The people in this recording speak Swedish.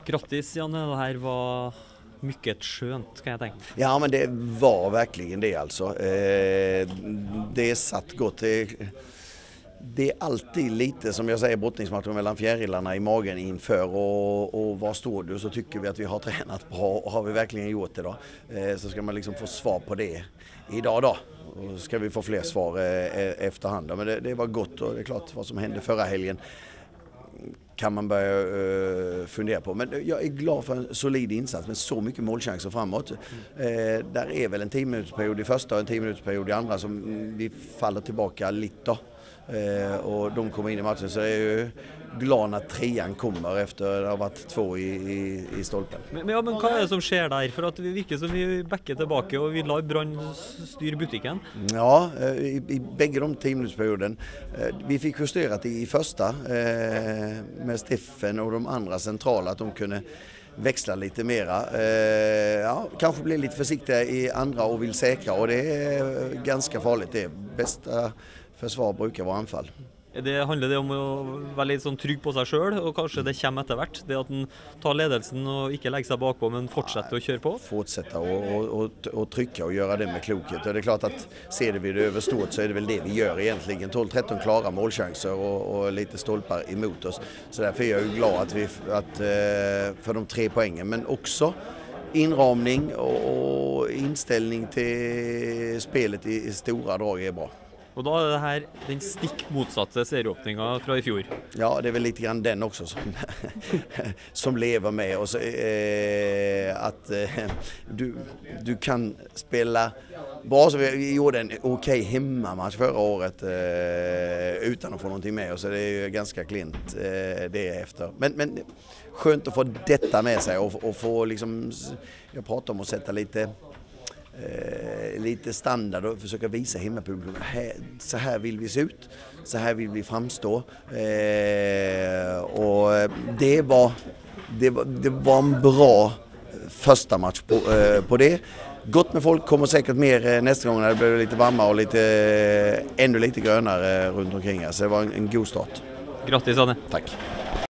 Grattis Janne, det här var mycket skönt kan jag tänka. Ja, men det var verkligen det alltså. Det satt gott. Det är alltid lite, som jag säger, brottningsmatcher mellan fjärilarna i magen inför och vad står du, så tycker vi att vi har tränat bra och har vi verkligen gjort det då. Så ska man liksom få svar på det idag då. Och ska vi få fler svar efterhand. Men det var gott, och det är klart vad som hände förra helgen kan man börja fundera på. Men jag är glad för en solid insats med så mycket målchanser framåt. Där är väl en 10-minutsperiod i första och en 10-minutsperiod i andra som vi faller tillbaka lite. Och de kommer in i matchen, så jag är ju glad när trean kommer efter att ha varit 2 i stolpen. Men vad är det som sker där? För att det virker som vi backar tillbaka och vi lar Brann styra butiken. Ja, i bägge de 10-minutsperioden. Vi fick justerat i första med Steffen och de andra centrala, att de kunde växla lite mera. Ja, kanske bli lite försiktiga i andra och vill säkra, och det är ganska farligt. Det bästa försvar brukar vara anfall. Det handlar det om att vara lite sån trygg på sig själv, och kanske det kommer efter hvert. Det att man tar ledelsen och inte lägger sig bakom, men fortsätter att köra på. Fortsätta och trycka och göra det med klokhet. Och det är klart att ser vi det över stort, så är det väl det vi gör egentligen. 12-13 klara målchanser och lite stolpar emot oss. Så därför är jag ju glad för de 3 poängen, men också inramning och inställning till spelet i stora drag är bra. Och då är det här den stick motsatta serieöppningen från i fjol. Ja, det är väl lite grann den också som lever med oss. Du kan spela bra, så vi gjorde en okej hemmamatch förra året utan att få någonting med oss. Så det är ju ganska klint det efter. Men skönt att få detta med sig och få liksom, jag pratar om att sätta lite standard och försöka visa hemmapubliken. Så här vill vi se ut, så här vill vi framstå. Och det var en bra första match på det. Gott med folk, kommer säkert mer nästa gång när det blir lite varmare och ännu lite grönare runt omkring. Så det var en god start. Grattis Anne. Tack.